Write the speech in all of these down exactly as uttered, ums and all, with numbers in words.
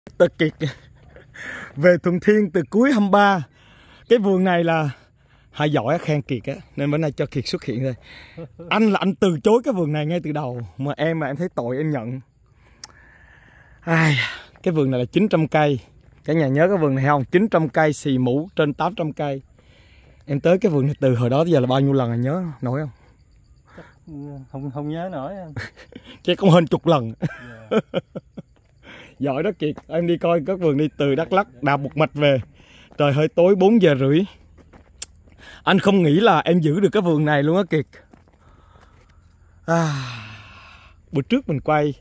Từ Kiệt về Thuận Thiên từ cuối hai ba. Cái vườn này là Hải giỏi khen Kiệt á, nên bữa nay cho Kiệt xuất hiện thôi. Anh là anh từ chối cái vườn này ngay từ đầu, mà em mà em thấy tội em nhận. Ai, cái vườn này là chín trăm cây. Cả nhà nhớ cái vườn này không? chín trăm cây xì mũ trên tám trăm cây. Em tới cái vườn này từ hồi đó tới giờ là bao nhiêu lần rồi, nhớ nổi không? Không không nhớ nổi. Chắc cũng hơn chục lần. Yeah. Giỏi đó Kiệt. Em đi coi các vườn đi, từ Đắk Lắk đạp một mạch về. Trời hơi tối bốn giờ rưỡi. Anh không nghĩ là em giữ được cái vườn này luôn á Kiệt. À, bữa trước mình quay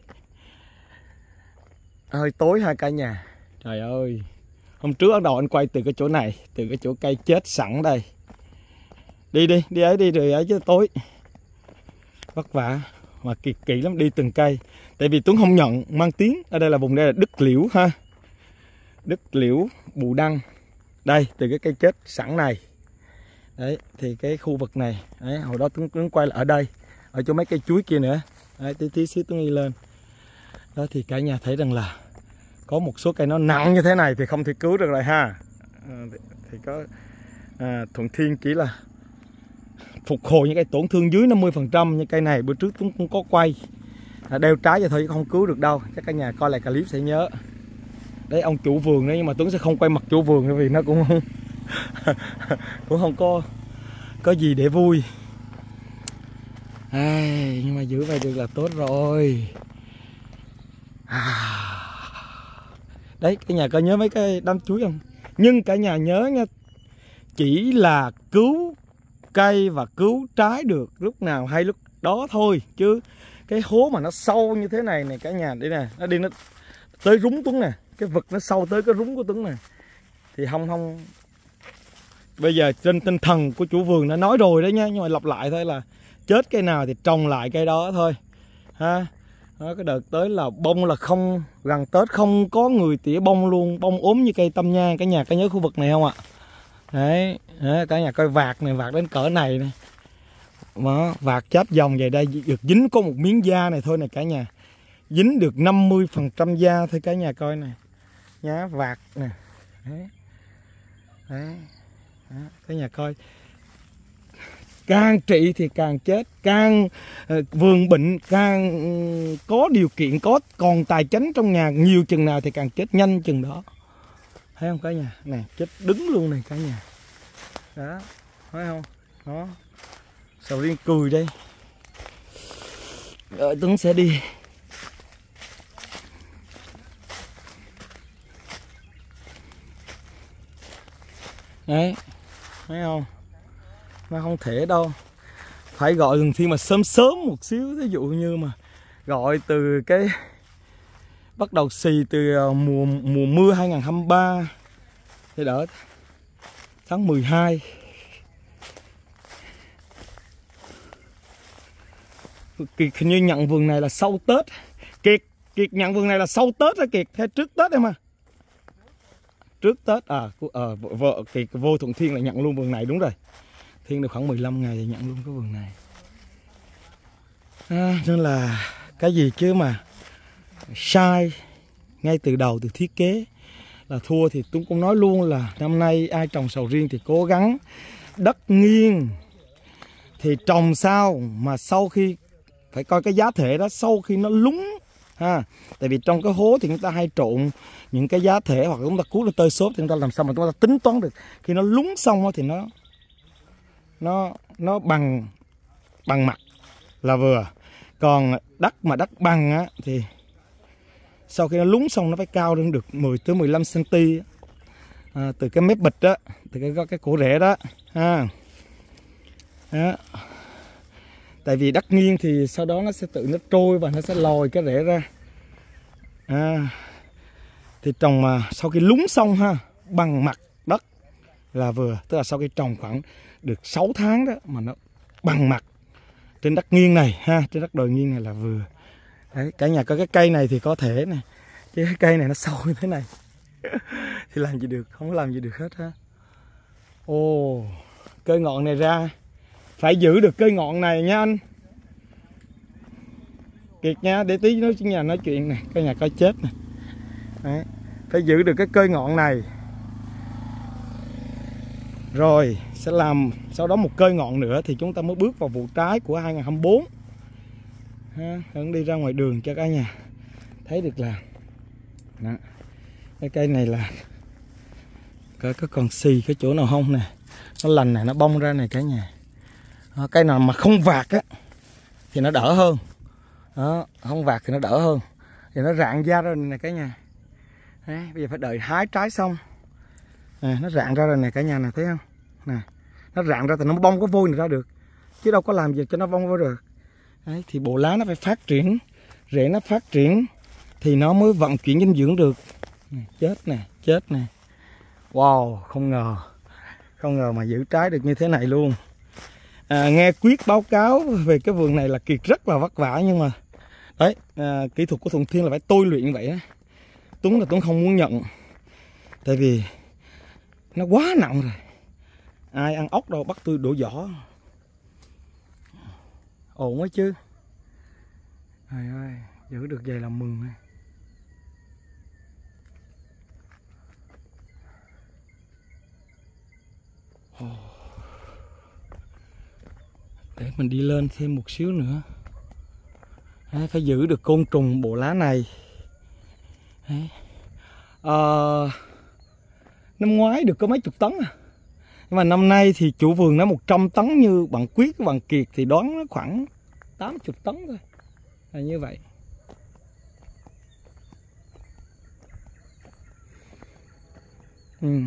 hơi tối hai cả nhà. Trời ơi, hôm trước bắt đầu anh quay từ cái chỗ này, từ cái chỗ cây chết sẵn đây. Đi đi, đi ấy đi rồi ấy chứ tối. Vất vả, mà Kiệt kỹ lắm, đi từng cây. Tại vì Tuấn không nhận mang tiếng. Ở đây là vùng đây là đất liễu ha. Đất liễu Bù Đăng. Đây, từ cái cây chết sẵn này. Đấy, thì cái khu vực này, đấy, hồi đó Tuấn, Tuấn quay là ở đây, ở chỗ mấy cây chuối kia nữa. Đấy, tí tí xíu Tuấn đi lên. Đó thì cả nhà thấy rằng là có một số cây nó nặng như thế này thì không thể cứu được rồi ha. À, thì, thì có à, Thuận Thiên chỉ là phục hồi những cây tổn thương dưới năm mươi phần trăm. Như cây này bữa trước Tuấn cũng có quay, à, đeo trái vậy thôi không cứu được đâu. Chắc cả nhà coi lại clip sẽ nhớ. Đấy, ông chủ vườn đấy, nhưng mà Tuấn sẽ không quay mặt chủ vườn vì nó cũng không cũng không có có gì để vui. À, nhưng mà giữ vậy được là tốt rồi. À, đấy, cả nhà có nhớ mấy cái đám chuối không? Nhưng cả nhà nhớ nha, chỉ là cứu cây và cứu trái được lúc nào hay lúc đó thôi, chứ cái hố mà nó sâu như thế này này cả nhà, đây nè, nó đi nó tới rúng Tuấn nè, cái vực nó sâu tới cái rúng của Tuấn nè, thì không không bây giờ trên tinh thần của chủ vườn đã nói rồi đấy nhá, nhưng mà lặp lại thôi là chết cây nào thì trồng lại cây đó thôi ha. Đó, cái đợt tới là bông là không, gần Tết không có người tỉa bông luôn, bông ốm như cây tâm nhang. Cả nhà có nhớ khu vực này không ạ? Đấy, đấy, cả nhà coi vạt này, vạt đến cỡ này này, đó, vạt cháp vòng về đây được dính có một miếng da này thôi này cả nhà, dính được năm mươi phần trăm da thôi cả nhà coi này nhá, vạt nè. Đấy. Đấy. Đó, cả nhà coi, càng trị thì càng chết, càng uh, vườn bệnh, càng uh, có điều kiện, có còn tài chánh trong nhà nhiều chừng nào thì càng chết nhanh chừng đó. Thấy không cả nhà? Nè, chết đứng luôn này cả nhà. Đó, thấy không? Đó. Sầu riêng cười đây. Rồi Tuấn sẽ đi. Đấy, thấy không? Nó không thể đâu. Phải gọi Thuận Thiên mà sớm sớm một xíu. Ví dụ như mà gọi từ cái bắt đầu xì từ mùa mùa mưa hai không hai ba thì đỡ tháng mười hai. Kiệt hình như nhận vườn này là sau Tết. Kiệt Kiệt nhận vườn này là sau Tết đó Kiệt, hay trước Tết em à? Trước Tết à, à vợ Kiệt vô Thuận Thiên là nhận luôn vườn này, đúng rồi. Thiên được khoảng mười lăm ngày thì nhận luôn cái vườn này. À, nên là cái gì chứ mà sai ngay từ đầu, từ thiết kế là thua. Thì tôi cũng nói luôn là năm nay ai trồng sầu riêng thì cố gắng đất nghiêng thì trồng sao mà sau khi phải coi cái giá thể đó, sau khi nó lúng ha. Tại vì trong cái hố thì chúng ta hay trộn những cái giá thể hoặc chúng ta cuốn được tơi xốp, thì chúng ta làm sao mà chúng ta tính toán được khi nó lúng xong thì nó nó nó bằng bằng mặt là vừa. Còn đất mà đất bằng á thì sau khi nó lúng xong nó phải cao lên được mười tới mười lăm xăng ti mét à, từ cái mép bịch đó, từ cái cái cổ rễ đó ha. Đó. Tại vì đất nghiêng thì sau đó nó sẽ tự nó trôi và nó sẽ lòi cái rễ ra. À, thì trồng mà sau khi lúng xong ha, bằng mặt đất là vừa. Tức là sau khi trồng khoảng được sáu tháng đó mà nó bằng mặt trên đất nghiêng này ha, trên đất đồi nghiêng này là vừa. Đấy, cả nhà có cái cây này thì có thể này, chứ cái cây này nó sâu như thế này thì làm gì được, không có làm gì được hết ha. Ồ, cây ngọn này ra phải giữ được cây ngọn này nha anh Kiệt nha, để tí nói nhà nói chuyện này, cả nhà coi chết này. Đấy. phải giữ được cái cây ngọn này. Rồi sẽ làm sau đó một cây ngọn nữa thì chúng ta mới bước vào vụ trái của hai nghìn không trăm hai mươi tư ha. Hãy đi ra ngoài đường cho cả nhà thấy được là đó. Cái cây này là có, có còn xì cái chỗ nào không nè, nó lành này, nó bong ra này cả nhà. Đó, cây nào mà không vạt á thì nó đỡ hơn. Đó, không vạt thì nó đỡ hơn, thì nó rạn ra rồi nè cả nhà. Đấy, bây giờ phải đợi hái trái xong nè, nó rạn ra rồi nè cả nhà nè, thấy không nè, nó rạn ra thì nó bong cái vôi này ra được, chứ đâu có làm gì cho nó bong vô được. Đấy, thì bộ lá nó phải phát triển, rễ nó phát triển thì nó mới vận chuyển dinh dưỡng được. Nè, chết nè, chết nè. Wow, không ngờ, không ngờ mà giữ trái được như thế này luôn. À, nghe Quyết báo cáo về cái vườn này là Kiệt rất là vất vả, nhưng mà đấy, à, kỹ thuật của Thuận Thiên là phải tôi luyện như vậy á. Tuấn là Tuấn không muốn nhận, tại vì nó quá nặng rồi. Ai ăn ốc đâu bắt tôi đổ vỏ. Ổn quá chứ. Trời ơi, giữ được vậy là mừng. Để mình đi lên thêm một xíu nữa. Đấy, phải giữ được côn trùng bộ lá này. Đấy. À, năm ngoái được có mấy chục tấn à. Nhưng mà năm nay thì chủ vườn nó một trăm tấn như bạn Quyết với bạn Kiệt thì đoán nó khoảng tám mươi tấn thôi. Là như vậy. Ừ.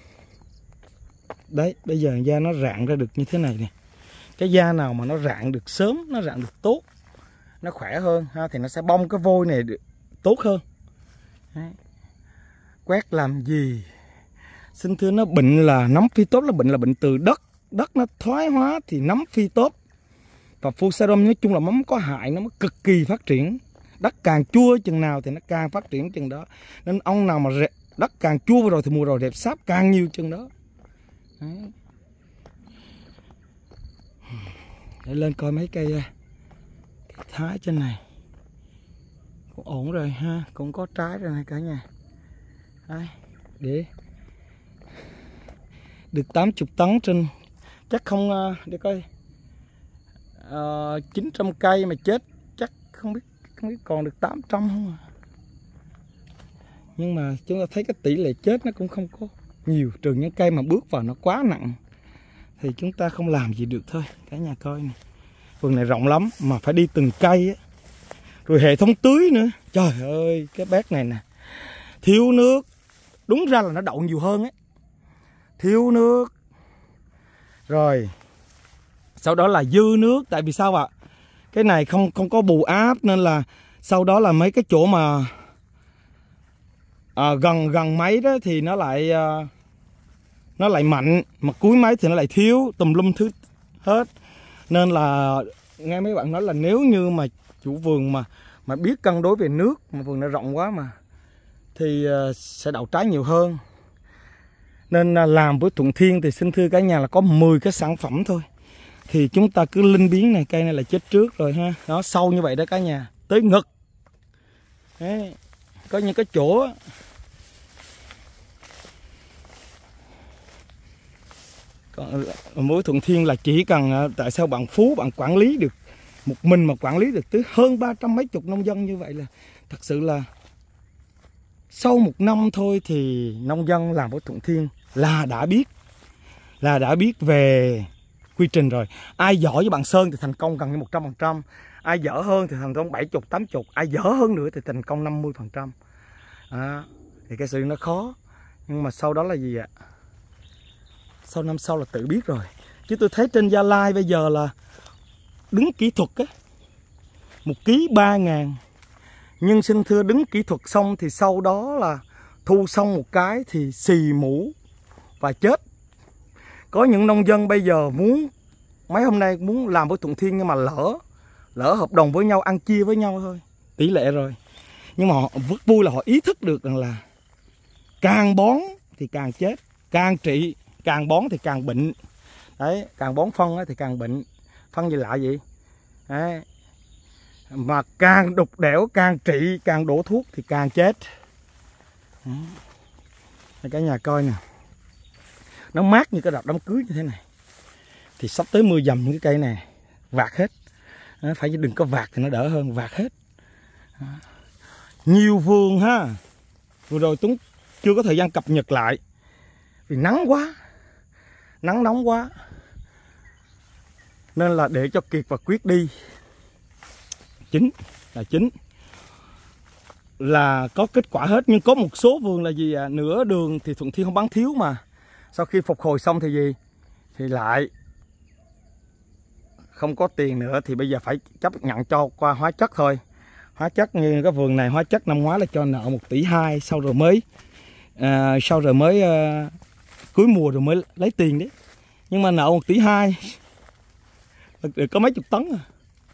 Đấy, bây giờ da nó rạn ra được như thế này nè. Cái da nào mà nó rạn được sớm, nó rạn được tốt, nó khỏe hơn ha, thì nó sẽ bong cái vôi này được tốt hơn. Đấy. Quét làm gì? Xin thưa, nó bệnh là nấm phi tốt, là bệnh là bệnh từ đất. Đất nó thoái hóa thì nấm phi tốt. Và Fusarium nói chung là mắm có hại, nó mới cực kỳ phát triển. Đất càng chua chừng nào thì nó càng phát triển chừng đó. Nên ông nào mà rệp, đất càng chua rồi thì mùa rồi rệp sáp càng nhiều chừng đó. Đấy. Để lên coi mấy cây, cây thái trên này cũng ổn rồi ha, cũng có trái rồi này cả nhà. Đấy, để được tám mươi tấn trên, chắc không, để coi, uh, chín trăm cây mà chết chắc không biết không biết còn được tám trăm không à. Nhưng mà chúng ta thấy cái tỷ lệ chết nó cũng không có nhiều, trừ những cây mà bước vào nó quá nặng thì chúng ta không làm gì được thôi. Cả nhà coi nè, vườn này rộng lắm mà phải đi từng cây á, rồi hệ thống tưới nữa. Trời ơi, cái bét này nè thiếu nước, đúng ra là nó đậu nhiều hơn ấy, thiếu nước. Rồi sau đó là dư nước, tại vì sao ạ? Cái này không không có bù áp nên là sau đó là mấy cái chỗ mà à, gần gần máy đó thì nó lại à, nó lại mạnh, mà cuối máy thì nó lại thiếu tùm lum thứ hết. Nên là nghe mấy bạn nói là nếu như mà chủ vườn mà mà biết cân đối về nước, mà vườn nó rộng quá mà, thì uh, sẽ đậu trái nhiều hơn. Nên uh, làm với Thuận Thiên thì xin thưa cả nhà là có mười cái sản phẩm thôi, thì chúng ta cứ linh biến này. Cây này là chết trước rồi ha, nó sâu như vậy đó cả nhà, tới ngực. Đấy. Có những cái chỗ còn với Thuận Thiên là chỉ cần, tại sao bạn Phú bạn quản lý được một mình mà quản lý được tới hơn ba trăm mấy chục nông dân như vậy, là thật sự là sau một năm thôi thì nông dân làm với Thuận Thiên là đã biết là đã biết về quy trình rồi. Ai giỏi với bạn Sơn thì thành công gần như một trăm phần trăm, ai dở hơn thì thành công bảy mươi tám mươi, ai dở hơn nữa thì thành công năm mươi phần trăm. À, thì cái sự nó khó, nhưng mà sau đó là gì ạ? Sau năm sau là tự biết rồi. Chứ tôi thấy trên Gia Lai bây giờ là đứng kỹ thuật á, một ký ba ngàn. Nhưng xin thưa, đứng kỹ thuật xong thì sau đó là thu xong một cái thì xì mũ và chết. Có những nông dân bây giờ muốn, mấy hôm nay muốn làm với Thuận Thiên nhưng mà lỡ lỡ hợp đồng với nhau, ăn chia với nhau thôi, tỷ lệ rồi. Nhưng mà họ rất vui là họ ý thức được rằng là càng bón thì càng chết, càng trị, càng bón thì càng bệnh. Đấy, càng bón phân thì càng bệnh. Phân gì lạ vậy? Đấy. Mà càng đục đẽo, càng trị, càng đổ thuốc thì càng chết. Cả nhà coi nè, nó mát như cái đợt đám cưới như thế này. Thì sắp tới mưa dầm những cái cây này vạt hết. Đó, phải đừng có vạt thì nó đỡ hơn, vạt hết. Đó. Nhiều vườn ha. Vừa rồi Tuấn chưa có thời gian cập nhật lại vì nắng quá, nắng nóng quá, nên là để cho Kiệt và Quyết đi. Chính là chính là có kết quả hết. Nhưng có một số vườn là gì à, nửa đường thì Thuận Thiên không bán thiếu mà sau khi phục hồi xong thì gì thì lại không có tiền nữa, thì bây giờ phải chấp nhận cho qua hóa chất thôi. Hóa chất như cái vườn này hóa chất năm ngoái là cho nợ một tỷ hai, sau rồi mới à, sau rồi mới à, cuối mùa rồi mới lấy tiền đấy. Nhưng mà nợ một tỷ hai được có mấy chục tấn à.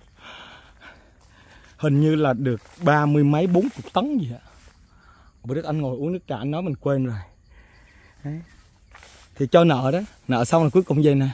Hình như là được ba mươi mấy bốn chục tấn gì ạ. Bữa trước anh ngồi uống nước trà anh nói mình quên rồi. Đấy. Thì cho nợ đó, nợ xong rồi cuối cùng vậy nè.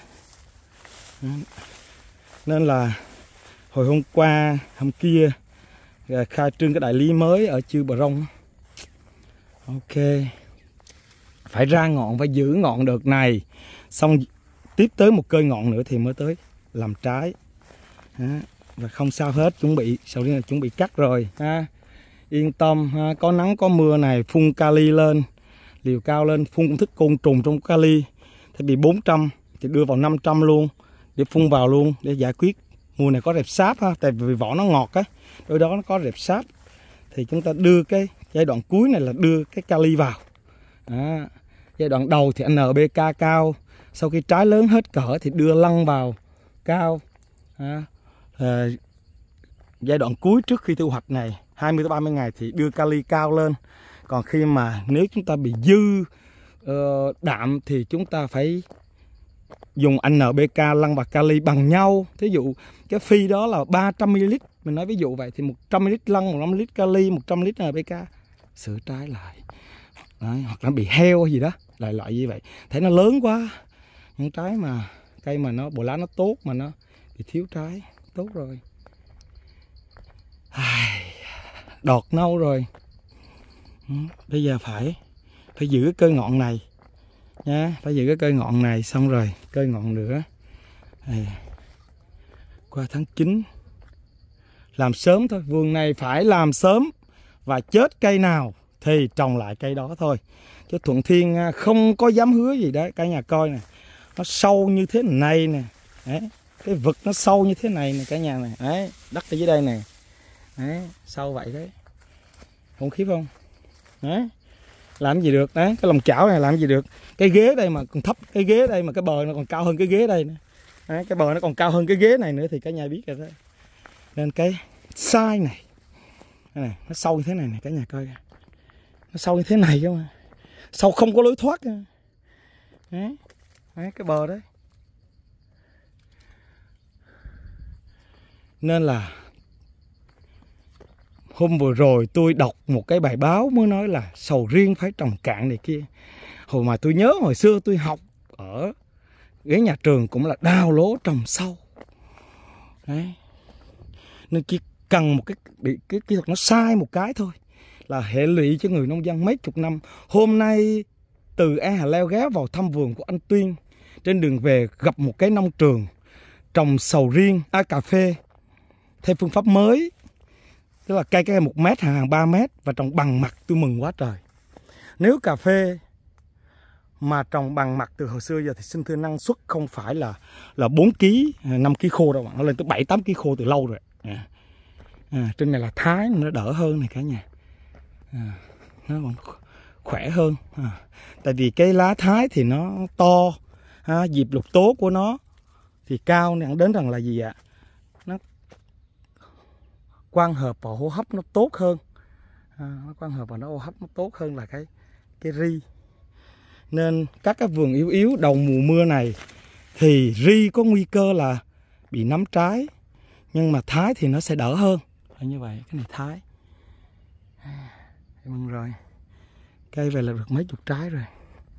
Nên là hồi hôm qua hôm kia khai trương cái đại lý mới ở Chư Bờ Rông. Ok, phải ra ngọn, phải giữ ngọn đợt này, xong tiếp tới một cây ngọn nữa thì mới tới làm trái. Đó. Và không sao hết, chuẩn bị sau đó là chuẩn bị cắt rồi ha. Yên tâm ha. Có nắng có mưa này phun kali lên, liều cao lên, phun công thức côn trùng trong kali thì bị bốn trăm thì đưa vào năm trăm luôn để phun vào luôn để giải quyết. Mùa này có rệp sáp ha, tại vì vỏ nó ngọt á, đôi đó nó có rệp sáp thì chúng ta đưa cái giai đoạn cuối này là đưa cái kali vào. Đó. Giai đoạn đầu thì en pê ca cao, sau khi trái lớn hết cỡ thì đưa lăn vào cao. Đó. À, giai đoạn cuối trước khi thu hoạch này hai mươi tới ba mươi ngày thì đưa kali cao lên. Còn khi mà nếu chúng ta bị dư uh, đạm thì chúng ta phải dùng en pê ca lăn và kali bằng nhau. Thí dụ cái phi đó là ba trăm mi li lít, mình nói ví dụ vậy, thì một trăm mi li lít lăn, một trăm mi li lít kali, một trăm mi li lít en pê ca, sửa trái lại. Đấy, hoặc là bị heo hay gì đó, lại loại như vậy. Thấy nó lớn quá, những trái mà cây mà nó bộ lá nó tốt mà nó bị thiếu trái, tốt rồi. Đọt nâu rồi. Bây giờ phải phải giữ cái cây ngọn này nha, phải giữ cái cây ngọn này, xong rồi cây ngọn nữa. Đây. Qua tháng chín làm sớm thôi, vườn này phải làm sớm và chết cây nào thì trồng lại cây đó thôi. Chứ Thuận Thiên không có dám hứa gì đấy. Cả nhà coi nè, nó sâu như thế này nè. Đấy. Cái vực nó sâu như thế này nè cả nhà này. Đấy, đất ở dưới đây nè. Đấy, sâu vậy đấy. Khủng khiếp không? Đấy. Làm gì được, đấy, cái lòng chảo này làm gì được. Cái ghế đây mà còn thấp, cái ghế đây mà cái bờ nó còn cao hơn cái ghế đây nữa. Đấy, cái bờ nó còn cao hơn cái ghế này nữa thì cả nhà biết rồi đó. Nên cái size này, này nó sâu như thế này này cả nhà coi. Nó sâu như thế này cơ mà. Sâu không có lối thoát. Đấy. Đấy, cái bờ đấy. Nên là hôm vừa rồi tôi đọc một cái bài báo mới nói là sầu riêng phải trồng cạn này kia. Hồi mà tôi nhớ hồi xưa tôi học ở ghế nhà trường cũng là đào lỗ trồng sâu. Đấy. Nên chỉ cần một cái bị cái kỹ thuật nó sai một cái thôi là hệ lụy cho người nông dân mấy chục năm. Hôm nay từ E Hà Leo ghé vào thăm vườn của anh Tuyên, trên đường về gặp một cái nông trường trồng sầu riêng, à, cà phê theo phương pháp mới. Tức là cây cây một mét, hàng hàng ba mét và trồng bằng mặt, tôi mừng quá trời. Nếu cà phê mà trồng bằng mặt từ hồi xưa giờ thì xin thưa năng suất không phải là là bốn ký, năm ký khô đâu bạn, nó lên tới bảy tám ký khô từ lâu rồi. À, à, trên này là thái nó đỡ hơn này cả nhà. À, nó còn khỏe hơn. À, tại vì cái lá thái thì nó to, à, diệp lục tố của nó thì cao, nên đến rằng là gì ạ? Nó quang hợp vào hô hấp nó tốt hơn. À, nó quang hợp vào nó hô hấp nó tốt hơn là cái cái ri. Nên các cái vườn yếu yếu đầu mùa mưa này thì ri có nguy cơ là bị nấm trái, nhưng mà thái thì nó sẽ đỡ hơn. Là như vậy, cái này thái. À, mừng rồi. Cây về là được mấy chục trái rồi.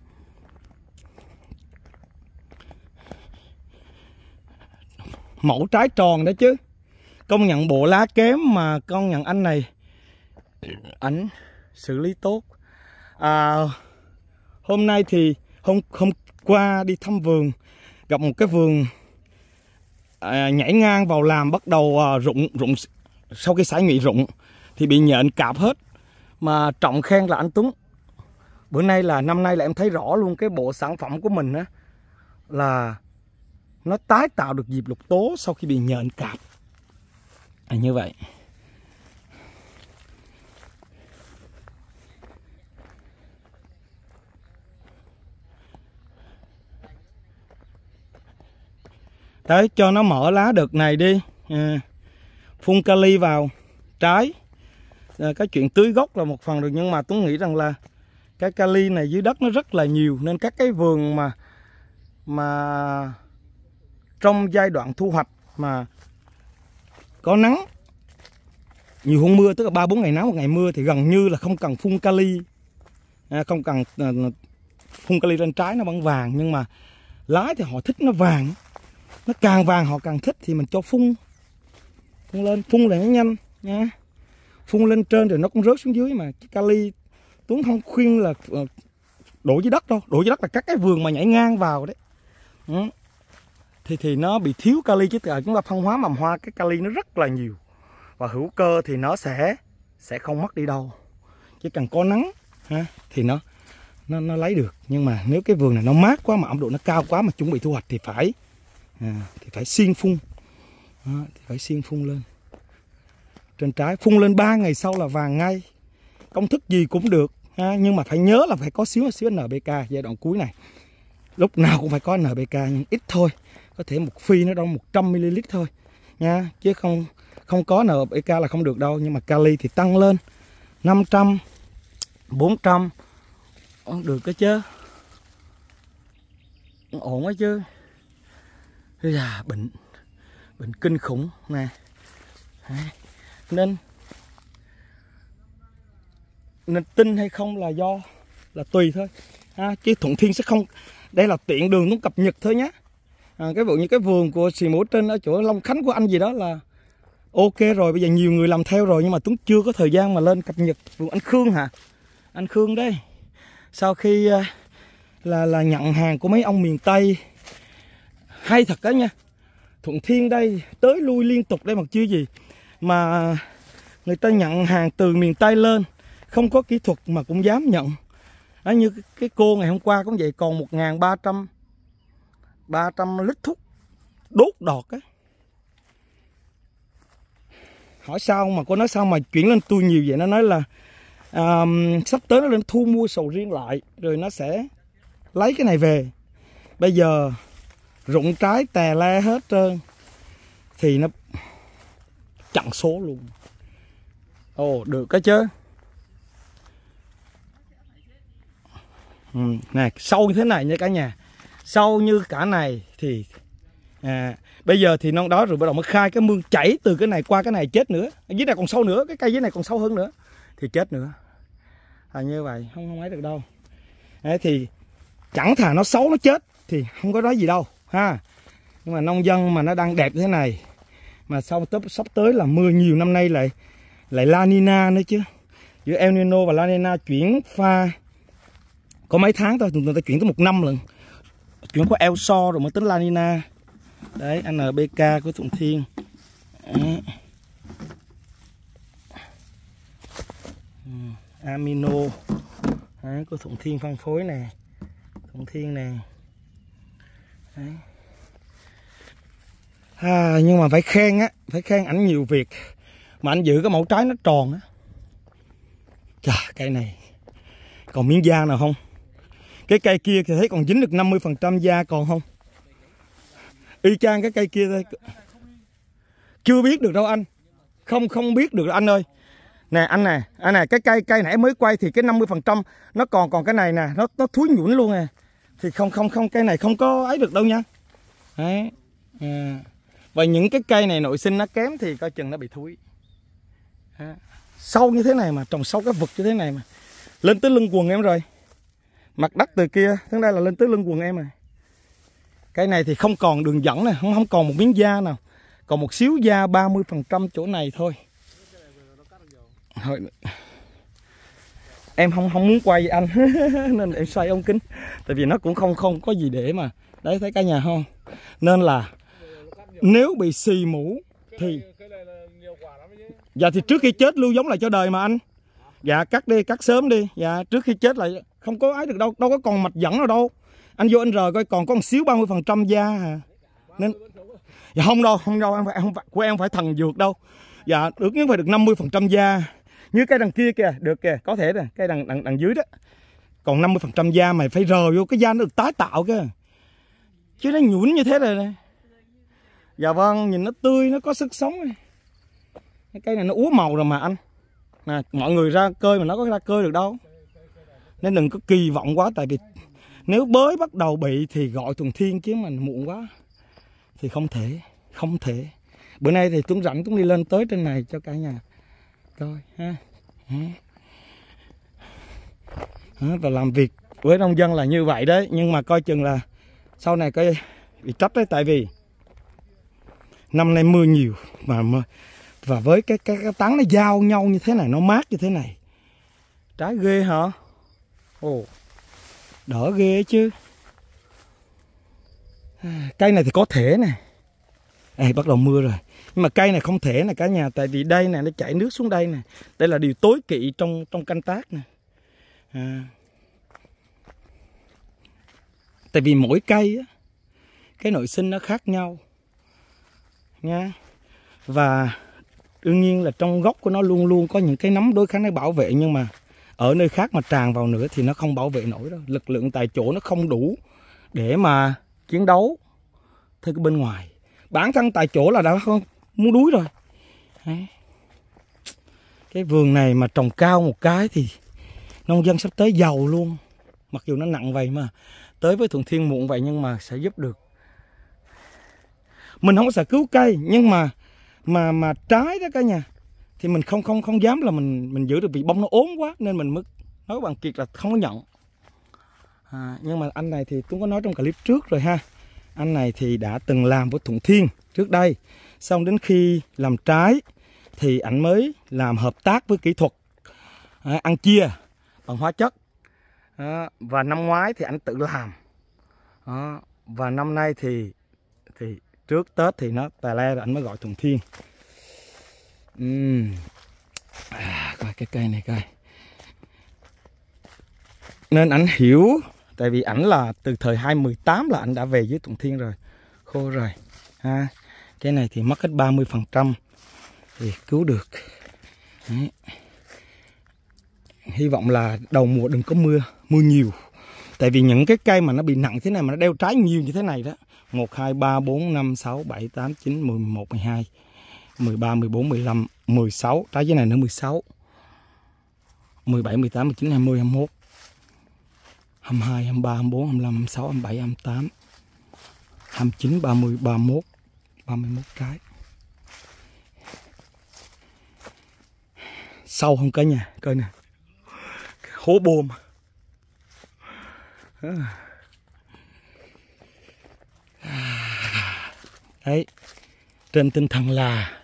Mẫu trái tròn đấy chứ. Công nhận bộ lá kém mà công nhận anh này ảnh xử lý tốt. à, hôm nay thì hôm hôm qua đi thăm vườn, gặp một cái vườn à, nhảy ngang vào làm bắt đầu à, rụng rụng sau khi xả nhụy rụng thì bị nhện cạp hết, mà trọng khen là anh Tuấn. Bữa nay là năm nay là em thấy rõ luôn cái bộ sản phẩm của mình á, là nó tái tạo được diệp lục tố sau khi bị nhện cạp à, như vậy. Đấy, cho nó mở lá đợt này đi à, phun kali vào trái à, cái chuyện tưới gốc là một phần được, nhưng mà Tuấn nghĩ rằng là cái kali này dưới đất nó rất là nhiều, nên các cái vườn mà mà trong giai đoạn thu hoạch mà có nắng nhiều hôm mưa, tức là ba bốn ngày nắng một ngày mưa, thì gần như là không cần phun kali à, không cần à, phun kali lên trái nó vẫn vàng, nhưng mà lá thì họ thích nó vàng, nó càng vàng họ càng thích, thì mình cho phun phun lên, phun là nó nhanh nha, phun lên trên rồi nó cũng rớt xuống dưới. Mà cái kali Tuấn không khuyên là đổ dưới đất đâu, đổ dưới đất là các cái vườn mà nhảy ngang vào đấy ừ. thì thì nó bị thiếu kali, chứ từ chúng ta phân hóa mầm hoa cái kali nó rất là nhiều, và hữu cơ thì nó sẽ sẽ không mất đi đâu, chỉ cần có nắng ha, thì nó nó nó lấy được. Nhưng mà nếu cái vườn này nó mát quá mà ẩm độ nó cao quá mà chuẩn bị thu hoạch thì phải à, thì phải xiên phun à, thì phải xiên phun lên trên trái, phun lên ba ngày sau là vàng ngay. Công thức gì cũng được ha, nhưng mà phải nhớ là phải có xíu xíu en pê ca giai đoạn cuối này, lúc nào cũng phải có en pê ca, nhưng ít thôi, có thể một phi nó đâu một trăm mi li lít thôi nha, chứ không không có en pê ca là không được đâu. Nhưng mà kali thì tăng lên năm trăm, bốn trăm được cái chứ, ổn quá chứ. Bây giờ bệnh bệnh kinh khủng nè, nên nên tin hay không là do là tùy thôi ha, chứ Thuận Thiên sẽ không, đây là tiện đường cũng cập nhật thôi nhé. À, cái vụ như cái vườn của xì mũi trên ở chỗ Long Khánh của anh gì đó là ok rồi, bây giờ nhiều người làm theo rồi, nhưng mà Tuấn chưa có thời gian mà lên cập nhật. Vườn anh Khương hả, anh Khương đây, sau khi là là nhận hàng của mấy ông miền Tây hay thật đó nha. Thuận Thiên đây tới lui liên tục đây mà chưa gì mà người ta nhận hàng từ miền Tây lên, không có kỹ thuật mà cũng dám nhận. Đó, như cái cô ngày hôm qua cũng vậy, còn một nghìn ba trăm lít thuốc đốt đọt á. Hỏi sao mà cô nói sao mà chuyển lên tôi nhiều vậy, nó nói là à, sắp tới nó lên thu mua sầu riêng lại rồi nó sẽ lấy cái này về. Bây giờ rụng trái tè le hết trơn thì nó chặn số luôn. Ồ được cái chứ. Ừ, này sâu như thế này nha cả nhà, sâu như cả này thì à, bây giờ thì non đó rồi bắt đầu mới khai cái mương chảy từ cái này qua cái này chết nữa, ở dưới này còn sâu nữa, cái cây dưới này còn sâu hơn nữa thì chết nữa. À, như vậy không không ấy được đâu. Đấy, thì chẳng thà nó xấu nó chết thì không có nói gì đâu ha. Nhưng mà nông dân mà nó đang đẹp thế này mà sau tới, sắp tới là mưa nhiều, năm nay lại lại La Nina nữa chứ, giữa El Nino và La Nina chuyển pha có mấy tháng thôi, người ta chuyển tới một năm lần, chuyển qua El So rồi mới tính La Nina. Đấy, en pê ca của Thuận Thiên. Đấy. Amino đấy, của Thuận Thiên phân phối nè, Thuận Thiên nè. Đấy. À, nhưng mà phải khen á, phải khen ảnh nhiều việc mà anh giữ cái mẫu trái nó tròn á. Chà, cây này còn miếng da nào không? Cái cây kia thì thấy còn dính được năm mươi phần trăm da còn không? Y chang cái cây kia thôi. Chưa biết được đâu anh. Không không biết được anh ơi. Nè anh nè, anh nè, cái cây cây nãy mới quay thì cái năm mươi phần trăm nó còn còn cái này nè, nó nó thúi nhũn luôn nè. Thì không không không cây này không có ấy được đâu nha. Đấy. À. Và những cái cây này nội sinh nó kém thì coi chừng nó bị thúi. À. Sâu như thế này mà trồng sâu cái vực như thế này mà lên tới lưng quần em rồi. Mặt đất từ kia đến đây là lên tới lưng quần em rồi. Cái này thì không còn đường dẫn nè, không không còn một miếng da nào, còn một xíu da ba mươi phần trăm chỗ này thôi. Thôi em không không muốn quay anh nên em xoay ống kính, tại vì nó cũng không không có gì để mà đấy, thấy cả nhà không, nên là nếu bị xì mũ thì dạ thì trước khi chết lưu giống lại cho đời mà anh. Dạ cắt đi, cắt sớm đi. Dạ trước khi chết lại không có ấy được đâu, đâu có còn mạch dẫn nào đâu. Anh vô anh rờ coi còn có một xíu ba mươi phần trăm da à. Nên dạ không đâu, không đâu, em phải không phải của em phải thần dược đâu. Dạ ước nhất phải được năm mươi phần trăm da. Như cây đằng kia kìa, được kìa, có thể nè, cây đằng đằng đằng dưới đó. Còn năm mươi phần trăm da mày phải rờ vô cái da nó được tái tạo kìa. Chứ nó nhũn như thế này nè. Dạ vâng, nhìn nó tươi, nó có sức sống. Cái cây này nó úa màu rồi mà anh. Nè, mọi người ra cơi mà nó có ra cơi được đâu. Nên đừng có kỳ vọng quá, tại vì nếu bới bắt đầu bị thì gọi Thuần Thiên chứ mình muộn quá thì không thể, không thể. Bữa nay thì Tuấn rảnh cũng đi lên tới trên này cho cả nhà coi ha. Và làm việc với nông dân là như vậy đấy, nhưng mà coi chừng là sau này coi bị trách đấy, tại vì năm nay mưa nhiều mà và với cái cái, cái tán nó giao nhau như thế này, nó mát như thế này, trái ghê hả? Ồ, đỡ ghê chứ. Cây này thì có thể nè. Ê, bắt đầu mưa rồi. Nhưng mà cây này không thể nè cả nhà, tại vì đây nè nó chảy nước xuống đây nè. Đây là điều tối kỵ trong trong canh tác nè. À. Tại vì mỗi cây á, cái nội sinh nó khác nhau nha. Và đương nhiên là trong gốc của nó luôn luôn có những cái nấm đối kháng để bảo vệ, nhưng mà ở nơi khác mà tràn vào nữa thì nó không bảo vệ nổi đâu. Lực lượng tại chỗ nó không đủ để mà chiến đấu theo cái bên ngoài. Bản thân tại chỗ là đã không muốn đuối rồi. Đấy. Cái vườn này mà trồng cao một cái thì nông dân sắp tới giàu luôn. Mặc dù nó nặng vậy mà tới với Thuần Thiên muộn vậy, nhưng mà sẽ giúp được. Mình không có sợ cứu cây, nhưng mà mà mà trái đó cả nhà thì mình không không không dám là mình mình giữ được, vì bông nó ốm quá nên mình mới nói bằng Kiệt là không có nhận. À, nhưng mà anh này thì tôi có nói trong clip trước rồi ha. Anh này thì đã từng làm với Thuần Thiên trước đây, xong đến khi làm trái thì anh mới làm hợp tác với kỹ thuật à, ăn chia bằng hóa chất à, và năm ngoái thì anh tự làm à, và năm nay thì thì trước Tết thì nó tà le rồi anh mới gọi Thuần Thiên. uhm. à, coi cái cây này coi, nên anh hiểu, tại vì ảnh là từ thời hai không một tám là anh đã về với Thuần Thiên rồi, khô rồi ha. Cái này thì mất hết ba mươi phần trăm thì cứu được. Đấy. Hy vọng là đầu mùa đừng có mưa, mưa nhiều. Tại vì những cái cây mà nó bị nặng thế này mà nó đeo trái nhiều như thế này đó. một, hai, ba, bốn, năm, sáu, bảy, tám, chín, mười, mười một, mười hai, mười ba, mười bốn, mười lăm, mười sáu. Trái dưới này nữa mười sáu. mười bảy, mười tám, mười chín, hai mươi, hai mươi mốt. hai mươi hai, hai mươi ba, hai mươi bốn, hai mươi lăm, hai mươi sáu, hai mươi bảy, hai mươi tám, hai mươi chín, ba mươi, ba mươi mốt, ba mươi mốt trái. Sâu không cả nhà, coi nè. Hố bom. Đấy. Trên tinh thần là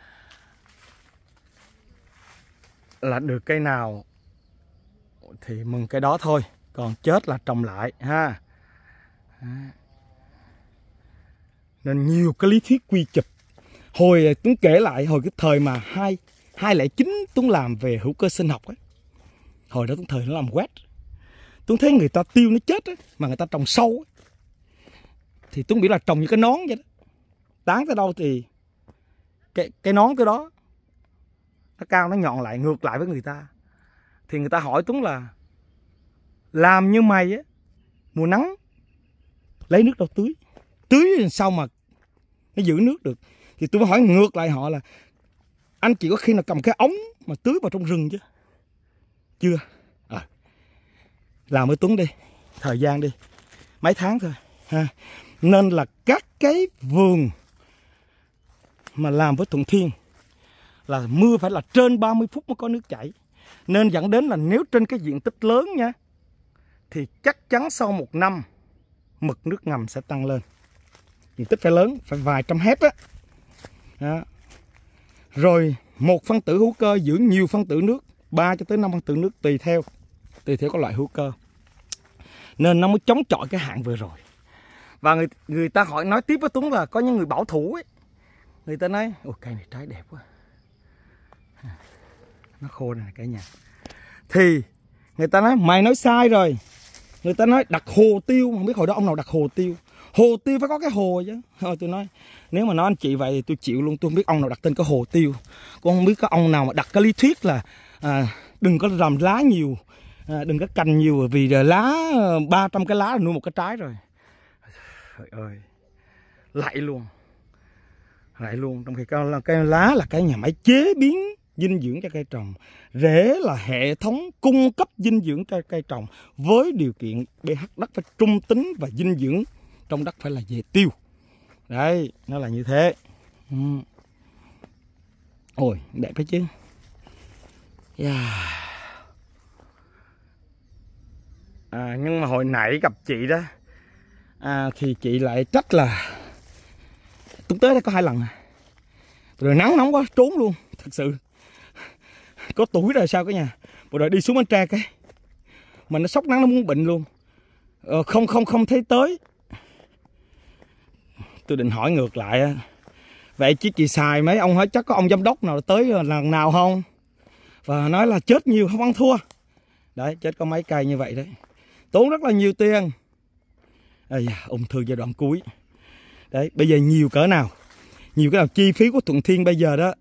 là được cây nào thì mừng cái đó thôi, còn chết là trồng lại ha. Nên nhiều cái lý thuyết quy chụp. Hồi Tuấn kể lại hồi cái thời mà hai hai lẻ chín Tuấn làm về hữu cơ sinh học ấy. Hồi đó Tuấn thời nó làm quét. Tuấn thấy người ta tiêu nó chết ấy, mà người ta trồng sâu ấy. Thì Tuấn biết là trồng như cái nón vậy đó. Tán tới đâu thì cái, cái nón tới đó. Nó cao nó nhọn lại, ngược lại với người ta. Thì người ta hỏi Tuấn là làm như mày á, mùa nắng lấy nước đâu tưới, tưới làm sao mà nó giữ nước được. Thì tôi mới hỏi ngược lại họ là anh chỉ có khi nào cầm cái ống mà tưới vào trong rừng chứ. Chưa à, làm với Tuấn đi, thời gian đi, mấy tháng thôi ha. Nên là các cái vườn mà làm với Thuần Thiên là mưa phải là trên ba mươi phút mới có nước chảy. Nên dẫn đến là nếu trên cái diện tích lớn nha, thì chắc chắn sau một năm mực nước ngầm sẽ tăng lên. Diện tích phải lớn, phải vài trăm hecta á. Đó. Rồi một phân tử hữu cơ giữ nhiều phân tử nước, ba cho tới năm phân tử nước tùy theo tùy theo các loại hữu cơ, nên nó mới chống chọi cái hạn vừa rồi. Và người người ta hỏi nói tiếp với Tuấn là có những người bảo thủ ấy, người ta nói ồ cây này trái đẹp quá, nó khô này cả nhà, thì người ta nói mày nói sai rồi. Người ta nói đặt hồ tiêu, không biết hồi đó ông nào đặt hồ tiêu. Hồ tiêu phải có cái hồ chứ. Thôi tôi nói nếu mà nói anh chị vậy thì tôi chịu luôn. Tôi không biết ông nào đặt tên cái hồ tiêu, cũng không biết có ông nào mà đặt cái lý thuyết là à, đừng có làm lá nhiều, à, đừng có cành nhiều, vì lá ba trăm cái lá là nuôi một cái trái rồi. Trời ơi, lại luôn, lại luôn. Trong khi cái, cái lá là cái nhà máy chế biến dinh dưỡng cho cây trồng, rễ là hệ thống cung cấp dinh dưỡng cho cây trồng, với điều kiện pH đất phải trung tính và dinh dưỡng trong đất phải là về tiêu. Đấy, nó là như thế. Ừ. Ôi, đẹp đấy chứ. Yeah. À, nhưng mà hồi nãy gặp chị đó, à, thì chị lại trách là Tuấn tới đây có hai lần rồi, nắng nóng quá trốn luôn. Thật sự có tuổi rồi sao cả nhà. Rồi rồi đi xuống Bến Tre cái mình nó sốc nắng, nó muốn bệnh luôn. Ờ, không không không thấy tới. Tôi định hỏi ngược lại, vậy chứ chị xài mấy ông hỏi chắc có ông giám đốc nào tới lần nào không? Và nói là chết nhiều không ăn thua. Đấy, chết có mấy cây như vậy đấy, tốn rất là nhiều tiền. Ây da, ung thư giai đoạn cuối. Đấy, bây giờ nhiều cỡ nào, nhiều cái nào chi phí của Thuận Thiên bây giờ đó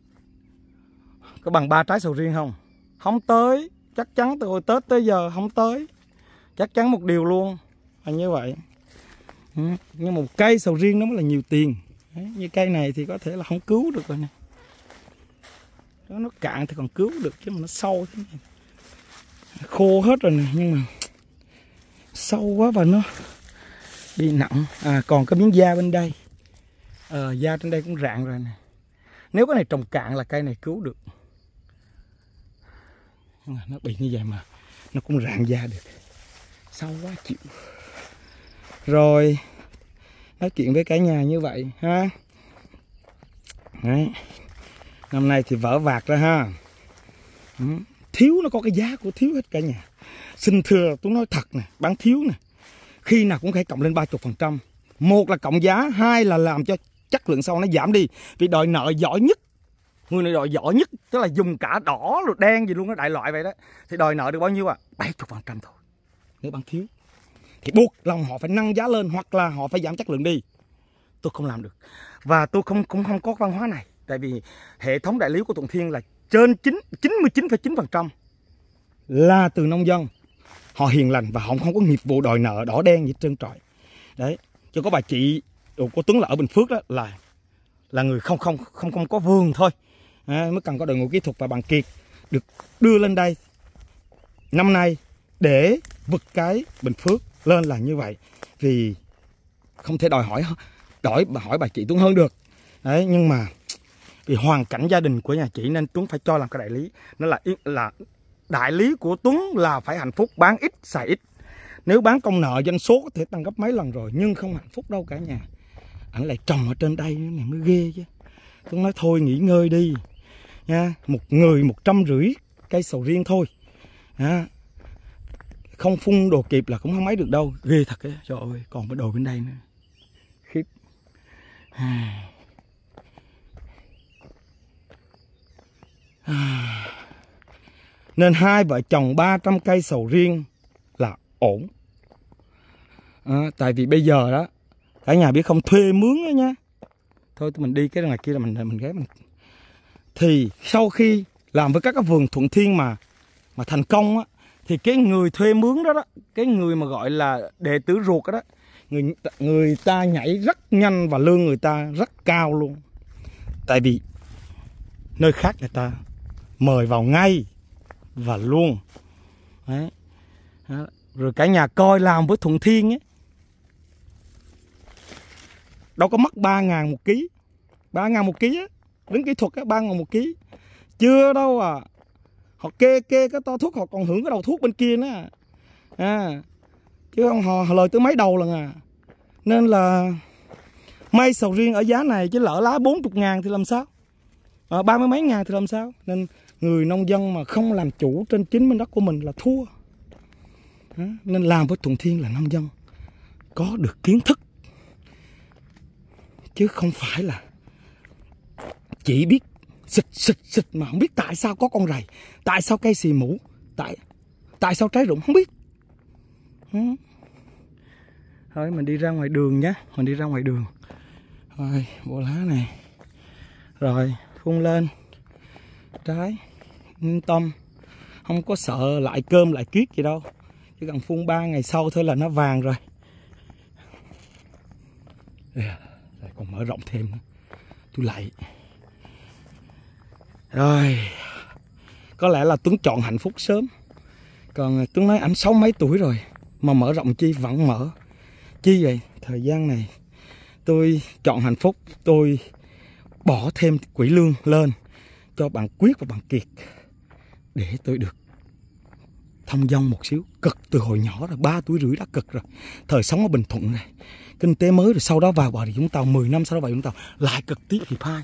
có bằng ba trái sầu riêng không? Không tới, chắc chắn từ hồi Tết tới giờ không tới. Chắc chắn một điều luôn là như vậy. Ừ. Nhưng một cây sầu riêng nó mới là nhiều tiền. Đấy, như cây này thì có thể là không cứu được rồi nè. Đó, nó cạn thì còn cứu được, chứ mà nó sâu thế này, khô hết rồi nè, nhưng mà sâu quá và nó bị nặng. À, còn cái miếng da bên đây, ờ, da trên đây cũng rạn rồi nè. Nếu cái này trồng cạn là cây này cứu được, nhưng mà nó bị như vậy mà nó cũng rạn da được, sâu quá chịu. Rồi nói chuyện với cả nhà như vậy ha. Đấy. Năm nay thì vỡ vạc ra ha. Ừ. Thiếu nó có cái giá của thiếu hết cả nhà. Xin thưa tôi nói thật nè, bán thiếu nè, khi nào cũng phải cộng lên ba mươi phần trăm. Một là cộng giá, hai là làm cho chất lượng sau nó giảm đi. Vì đòi nợ giỏi nhất, người này đòi giỏi nhất, tức là dùng cả đỏ rồi đen gì luôn, nó đại loại vậy đó, thì đòi nợ được bao nhiêu à? bảy mươi phần trăm thôi. Nếu bán thiếu thì buộc lòng họ phải nâng giá lên, hoặc là họ phải giảm chất lượng đi. Tôi không làm được, và tôi không cũng không có văn hóa này. Tại vì hệ thống đại lý của Thuận Thiên là trên chín mươi chín phẩy chín phần trăm là từ nông dân. Họ hiền lành và họ không có nghiệp vụ đòi nợ đỏ đen gì trơn trọi. Đấy, cho có bà chị của Tuấn là ở Bình Phước đó, là là người không không không không có vườn thôi, à, mới cần có đội ngũ kỹ thuật và bằng kiệt được đưa lên đây năm nay để vực cái Bình Phước lên là như vậy. Vì không thể đòi hỏi đòi hỏi bà chị Tuấn hơn được. Đấy, nhưng mà vì hoàn cảnh gia đình của nhà chị nên Tuấn phải cho làm cái đại lý. Nó là là đại lý của Tuấn là phải hạnh phúc, bán ít xài ít. Nếu bán công nợ doanh số có thể tăng gấp mấy lần rồi, nhưng không hạnh phúc đâu cả nhà. Ảnh lại trồng ở trên đây này mới ghê chứ. Tuấn nói thôi nghỉ ngơi đi nha. Một người một trăm rưỡi cây sầu riêng thôi, à, không phun đồ kịp là cũng không mấy được đâu. Ghê thật ấy. Trời ơi, còn cái đồ bên đây nữa, khiếp. À. À. Nên hai vợ chồng ba trăm cây sầu riêng là ổn. À, tại vì bây giờ đó cả nhà biết không, thuê mướn đó nha. Thôi mình đi cái ngoài kia là mình mình ghé mình. Thì sau khi làm với các cái vườn Thuận Thiên mà mà thành công á, thì cái người thuê mướn đó đó, cái người mà gọi là đệ tử ruột đó, đó người người ta nhảy rất nhanh và lương người ta rất cao luôn. Tại vì nơi khác người ta mời vào ngay và luôn. Đấy. Đó. Rồi cả nhà coi làm với Thuận Thiên ấy, đâu có mất ba ngàn một ký. Ba ngàn một ký á, đứng kỹ thuật á, ba ngàn một ký. Chưa đâu à. Họ kê kê cái to thuốc, họ còn hưởng cái đầu thuốc bên kia nữa. À, chứ không họ, họ lời tới mấy đầu lần à. Nên là may sầu riêng ở giá này, chứ lỡ lá bốn mươi ngàn thì làm sao, à, ba mươi mấy ngàn thì làm sao. Nên người nông dân mà không làm chủ trên chính miếng đất của mình là thua. Đó, nên làm với Thuận Thiên là nông dân có được kiến thức, chứ không phải là chỉ biết xịt xịt xịt mà không biết tại sao có con rầy, tại sao cây xì mũ, tại tại sao trái rụng không biết. Ừ. Thôi mình đi ra ngoài đường nhé, mình đi ra ngoài đường. Rồi bộ lá này, rồi phun lên trái, yên tâm, không có sợ lại cơm lại kiết gì đâu, chỉ cần phun ba ngày sau thôi là nó vàng rồi. Rồi còn mở rộng thêm nữa, tôi lại. Rồi có lẽ là Tuấn chọn hạnh phúc sớm, còn Tuấn nói ảnh sáu mấy tuổi rồi mà mở rộng chi vẫn mở. Chi vậy? Thời gian này tôi chọn hạnh phúc, tôi bỏ thêm quỹ lương lên cho bạn Quyết và bạn Kiệt để tôi được thông dong một xíu. Cực từ hồi nhỏ rồi, ba tuổi rưỡi đã cực rồi. Thời sống ở Bình Thuận này, kinh tế mới rồi, sau đó vào Bà Rịa Vũng Tàu, mười năm sau đó vào Vũng Tàu lại cực tiếp hiệp hai.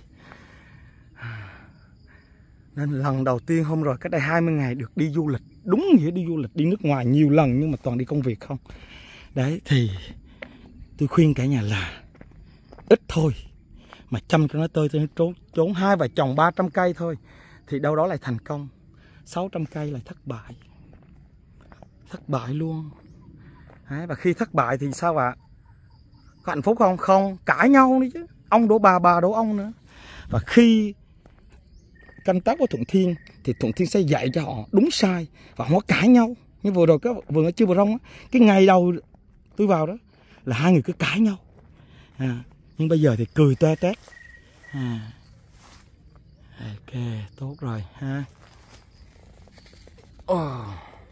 Nên lần đầu tiên hôm rồi cách đây hai mươi ngày được đi du lịch, đúng nghĩa đi du lịch, đi nước ngoài nhiều lần nhưng mà toàn đi công việc không. Đấy thì tôi khuyên cả nhà là ít thôi mà chăm cho nó tơi, tôi trốn, trốn hai vợ chồng ba trăm cây thôi thì đâu đó lại thành công, sáu trăm cây lại thất bại, thất bại luôn. Đấy, và khi thất bại thì sao ạ? Có hạnh phúc không? Không, cãi nhau đi chứ, ông đổ bà, bà đổ ông nữa. Và khi canh tác của Thuận Thiên thì Thuận Thiên sẽ dạy cho họ đúng sai và không có cãi nhau. Như vừa rồi cái vườn ở Chư Bờ Rông á, cái ngày đầu tôi vào đó là hai người cứ cãi nhau, à, nhưng bây giờ thì cười toe tét. À, ok, tốt rồi ha. Oh.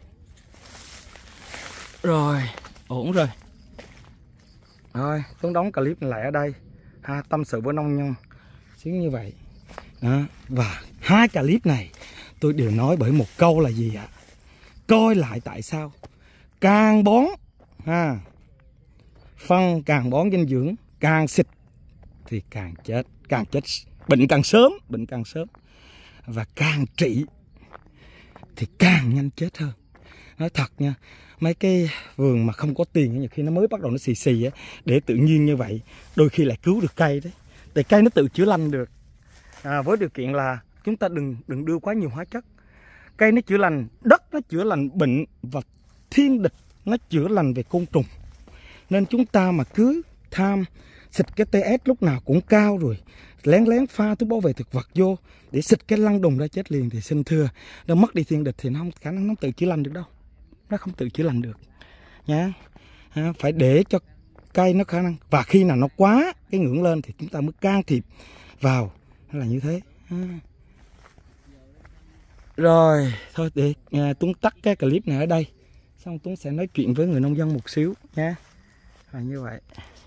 Rồi, ổn rồi. Rồi, Tuấn đóng clip này lại ở đây ha, tâm sự với nông nhân xíu như vậy. Đó. Và hai clip này tôi đều nói bởi một câu là gì ạ? Coi lại tại sao càng bón ha, phân càng bón dinh dưỡng, càng xịt thì càng chết, càng chết, bệnh càng sớm, bệnh càng sớm, và càng trị thì càng nhanh chết hơn. Nói thật nha, mấy cái vườn mà không có tiền, nhiều khi nó mới bắt đầu nó xì xì á, để tự nhiên như vậy đôi khi lại cứu được cây đấy, để cây nó tự chữa lành được. À, với điều kiện là chúng ta đừng đừng đưa quá nhiều hóa chất. Cây nó chữa lành, đất nó chữa lành bệnh, và thiên địch nó chữa lành về côn trùng. Nên chúng ta mà cứ tham xịt cái tê ét lúc nào cũng cao, rồi lén lén pha thuốc bảo vệ thực vật vô để xịt cái lăng đùng ra chết liền, thì xin thưa, nó mất đi thiên địch thì nó không khả năng nó tự chữa lành được đâu, nó không tự chữa lành được nha. À, phải để cho cây nó khả năng, và khi nào nó quá cái ngưỡng lên thì chúng ta mới can thiệp vào, là như thế. À. Rồi thôi để à, Tuấn tắt cái clip này ở đây, xong Tuấn sẽ nói chuyện với người nông dân một xíu nha, là như vậy.